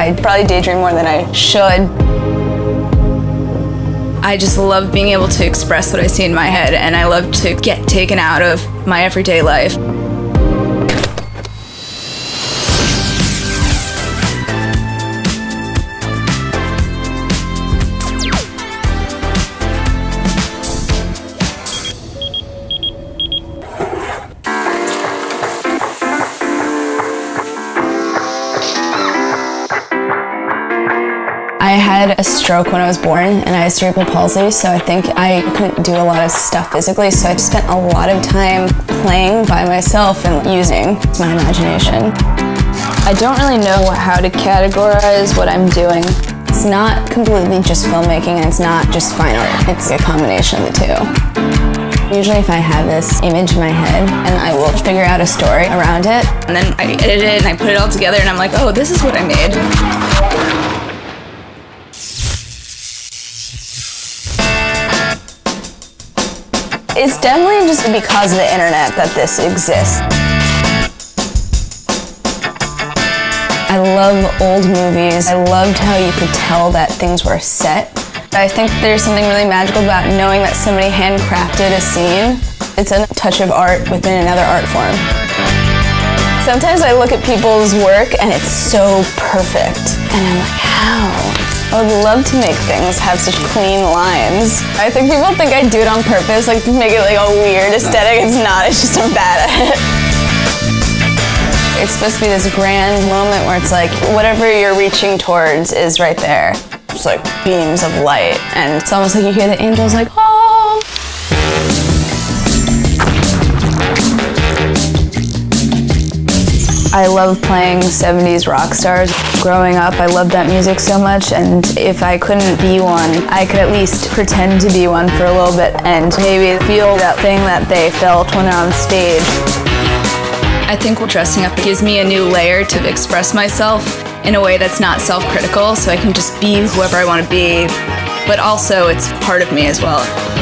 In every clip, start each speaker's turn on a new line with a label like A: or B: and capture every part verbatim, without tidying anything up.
A: I probably daydream more than I should. I just love being able to express what I see in my head, and I love to get taken out of my everyday life. I had a stroke when I was born and I had cerebral palsy, so I think I couldn't do a lot of stuff physically, so I spent a lot of time playing by myself and using my imagination. I don't really know how to categorize what I'm doing. It's not completely just filmmaking and it's not just fine art. It's a combination of the two. Usually if I have this image in my head and I will figure out a story around it, and then I edit it and I put it all together and I'm like, oh, this is what I made. It's definitely just because of the internet that this exists. I love old movies. I loved how you could tell that things were set. I think there's something really magical about knowing that somebody handcrafted a scene. It's a touch of art within another art form. Sometimes I look at people's work and it's so perfect. And I'm like, how? I would love to make things have such clean lines. I think people think I do it on purpose, like to make it like a weird aesthetic. It's not, it's just I'm bad at it. It's supposed to be this grand moment where it's like, whatever you're reaching towards is right there. It's like beams of light, and it's almost like you hear the angels like, oh. I love playing seventies rock stars. Growing up, I loved that music so much, and if I couldn't be one, I could at least pretend to be one for a little bit and maybe feel that thing that they felt when they're on stage. I think dressing up gives me a new layer to express myself in a way that's not self-critical, so I can just be whoever I want to be, but also it's part of me as well.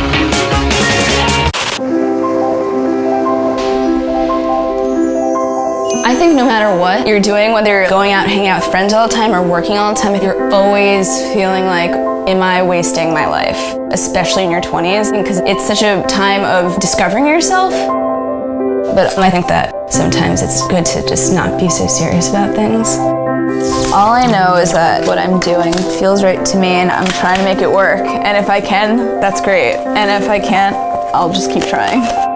A: I think no matter what you're doing, whether you're going out and hanging out with friends all the time or working all the time, you're always feeling like, am I wasting my life? Especially in your twenties, because it's such a time of discovering yourself. But I think that sometimes it's good to just not be so serious about things. All I know is that what I'm doing feels right to me and I'm trying to make it work. And if I can, that's great. And if I can't, I'll just keep trying.